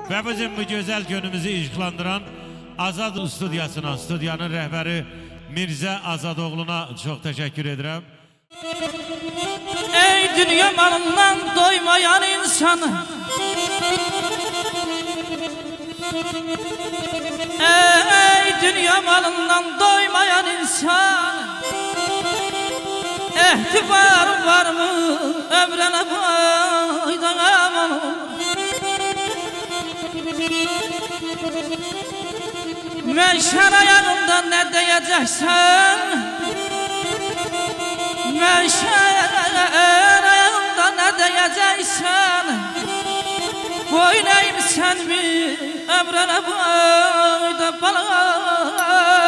Ve bizim bu güzel günümüzü işıklandıran Azad Studiyasına, studiyanın rehberi Mirzə Azadoğlu'na çok teşekkür ederim. Ey dünya malından doymayan insan, ey dünya malından doymayan insan, ehtibarın var mı ömrüne boydan aman olur. Meşer ayağında ne diyeceksen, meşer ayağında ne diyeceksen, oynayayım sen mi ömrüne boyda balığa.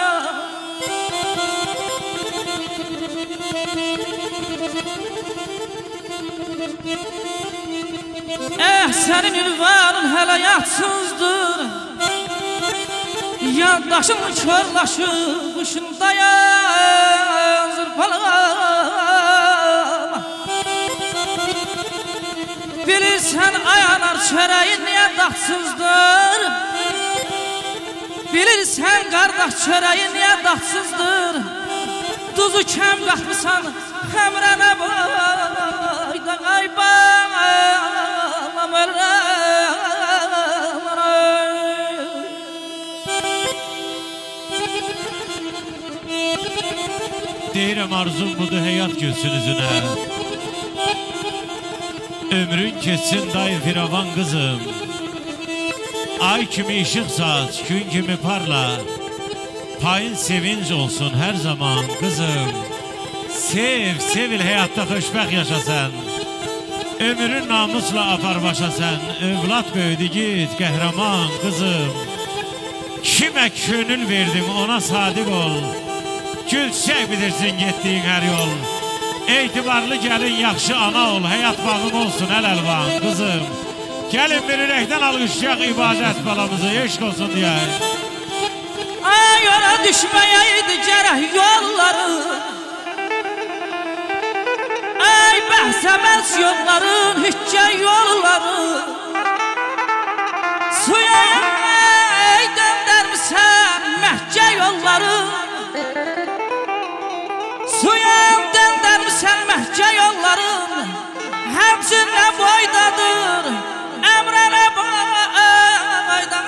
Senin ünvanın hele yatsızdır, yandaşın körlaşı kuşunda yazır palama. Bilirsen ayanar çöreğin niye dahtsızdır, bilirsen kardeş çöreğin niye dahtsızdır. Tuzu kem katmışsan hemrene boyda kayban Deyirəm arzum budur həyat gülsün üzünə. Ömrün keçsin day firavan kızım. Ay kimi ışıq saç, gün kimi parla. Payın sevinç olsun her zaman kızım. Sev, sevil hayatta xoşbəxt yaşasan. Ömrün namusla apar başa sen. Övlad böyüdü git qəhrəman kızım. Kimə könül verdim ona sadiq ol. Gülçək bilirsin getdiyin hər yol. Etibarlı gəlin yaxşı ana ol. Həyat bağım olsun əl-əlvan kızım. Gəlin bir ürəkdən alqışlayaq ibadət balamızı. Eşq olsun deyək. Ay yola düşməyəydi gərək yolları, ay bəhsəməz yolların hüccə yolları. Suya ey döndərmisən Məkkə yolları, suya döndərmisən Məkkə yolların. Həmçinlə boydadır əmrənə boyda.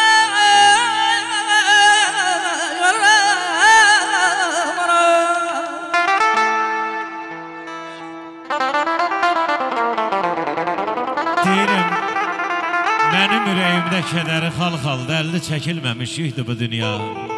Deyirəm, mənim ürəyimdə kədəri xal-xalda əlli çəkilməmişikdir bu dünya.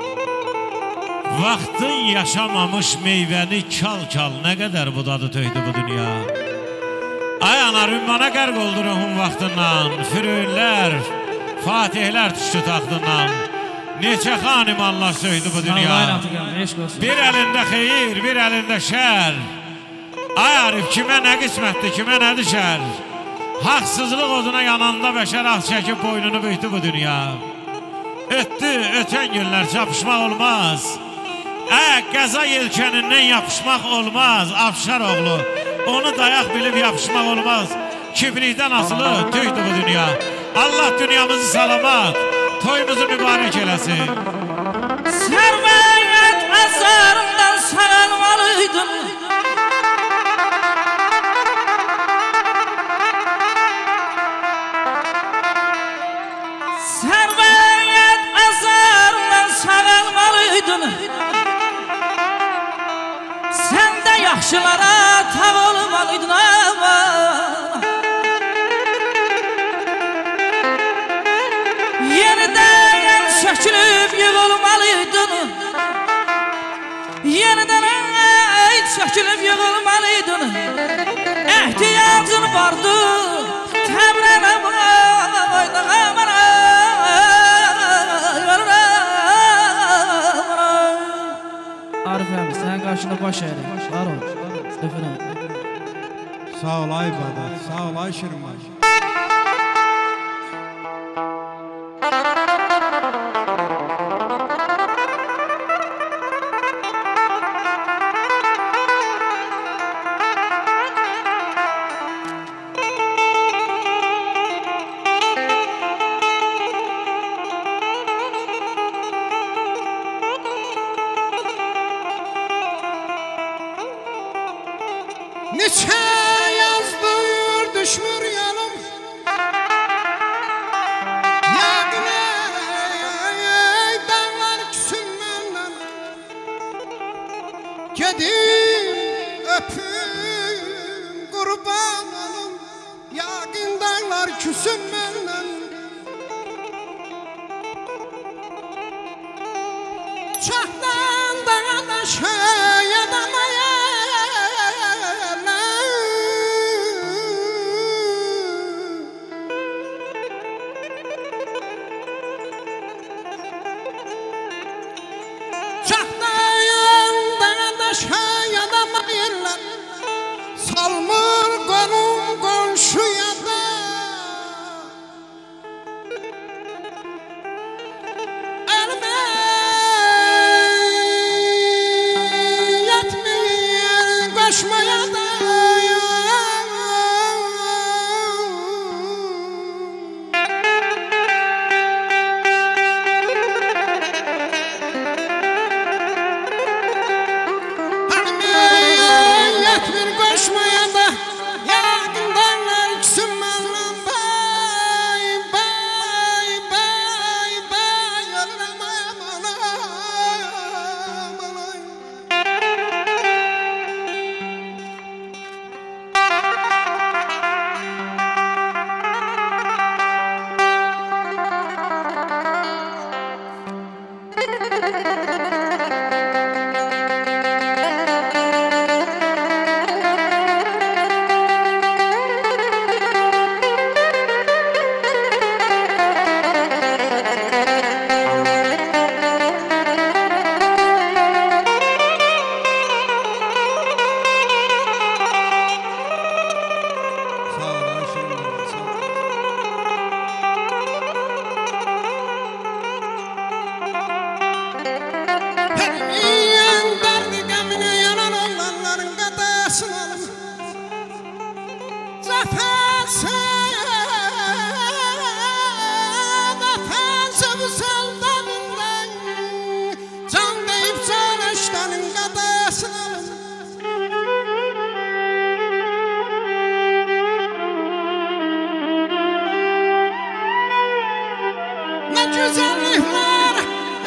Vaxtın yaşamamış meyvəni kal-kal nə qədər budadı töydü bu dünya. Ay ana rümmana qərq oldu ruhun vaxtından, fürünlər, fatihlər düşdü taxtından. Neçə xanimanlar söydü bu dünya. Bir əlində xeyir, bir əlində şər. Ay Arif, kimə nə qismətdir, kimə nə düşər? Haqsızlıq oduna yananda bəşər ah çəkib boynunu büyüdü bu dünya. Ötdü, ötən günlər çapışmaq olmaz. Qəza yelkənindən yapışmaq olmaz, Afşar oğlu. Onu dayaq bilib yapışmaq olmaz. Kibrikdən asılı tüydü bu dünya. Allah dünyamızı salamat, toyumuzu mübarək eləsin. Sərvəyət azarından sağalmalıydın, sərvəyət azarından sağalmalıydın. Sən də yaxşılara tav olmalıydın ama. Yeniden sökülüp yığılmalıydın, yeniden sökülüp yığılmalıydın. Ehtiyacın vardı təbrənə boyda amana. Arif abi sen karşında baş eğrin. Var ol. Stefan. Sağ ol ay Badat, sağ ol ay Şirman. Yağdanlar küsüm məndən Çahdan dağdaşa yadamaya Çahdan dağdaşa yadamayırlar Salmır konum konşuya da Elime yetmeyen koşmaya da Koşmaya da yakındarlar küsüm benden bay bay bay bay ölürüm aman aman Ne güzellik var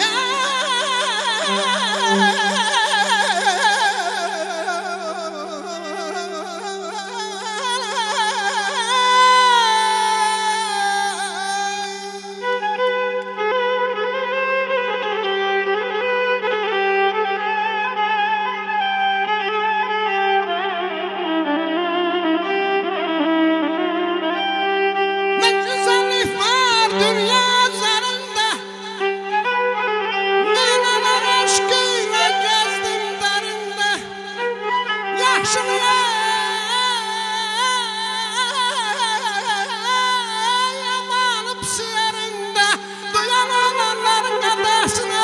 dünya üzerinde neler aşkıyla gezdim derinde Yaşlıya yamanıp siyerinde Duyan olanların kadasına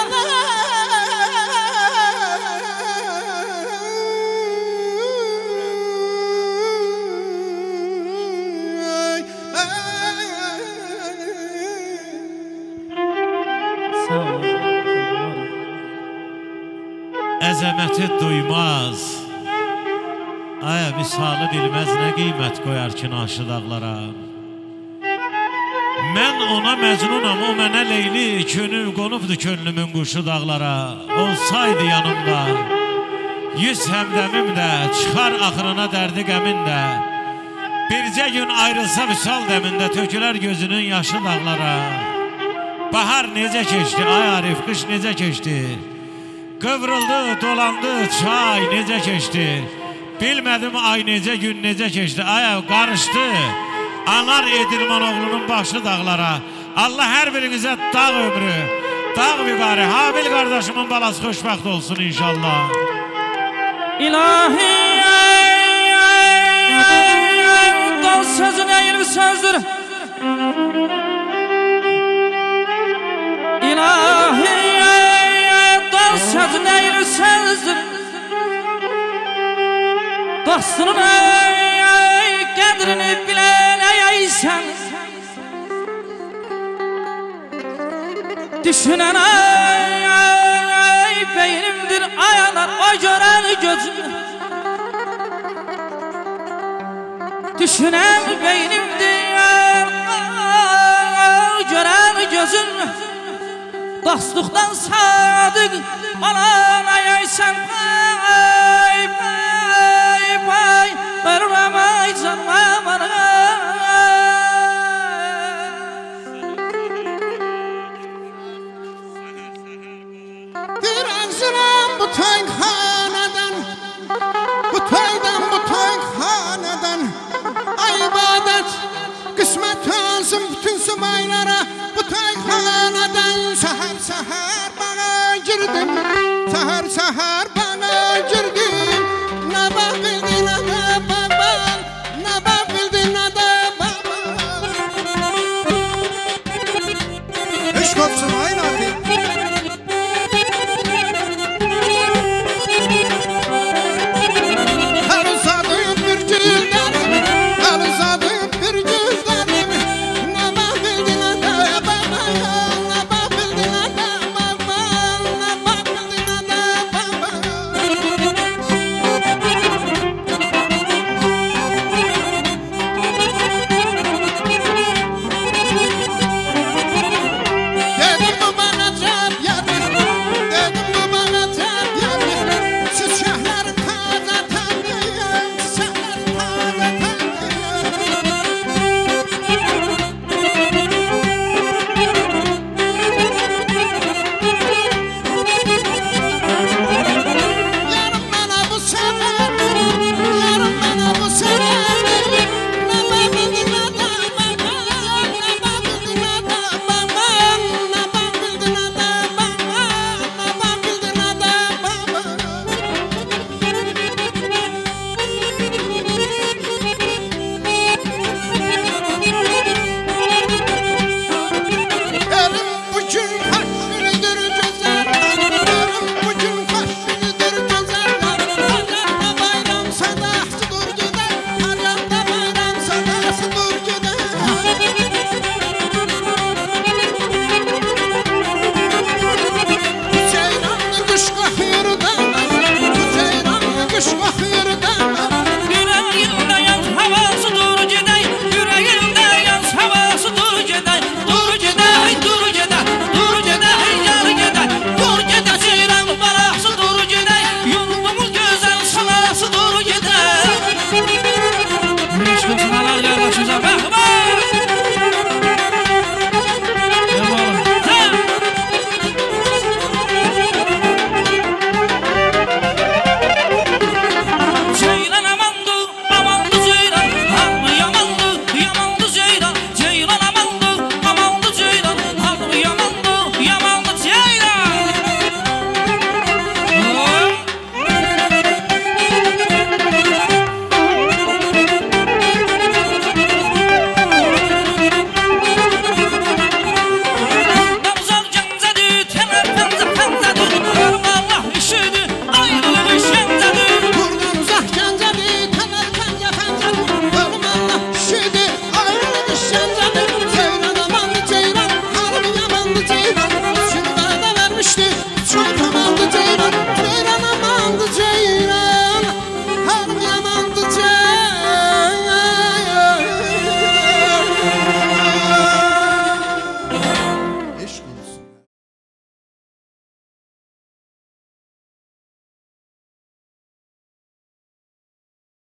Əzəməti duymaz Aya misalı bilməz nə qiymət qoyar ki naşı dağlara Mən ona məcnunam o mənə leyli Könül qonubdu könlümün quşu dağlara Olsaydı yanımda Yüz həmdəmim də Çıxar axırına dərdi qəmin də Bircə gün ayrılsa vüsal dəmində Tökülər gözünün yaşı dağlara Bahar necə keçdi ay Arif qış necə keçdi Qıvrıldı, dolandı, çay necə keçdi Bilmədim ay necə, gün necə keçdi Ay qarışdı Anar Edirman oğlunun başı dağlara Allah hər birinizə dağ ömrü Dağ vüqarı Habil qardaşımın balası xoşbəxt olsun inşallah İlahi dal sözün eğil sözdür İlahi sözün eğri sözdür Dostunun qədrini biləysən Düşünən beynimdir ayalar o görən gözüm Düşünən beynimdir o görən gözüm Dostluqdan sadık olan ayaysan Ay bay bay Ölürəm ay canım aman səhər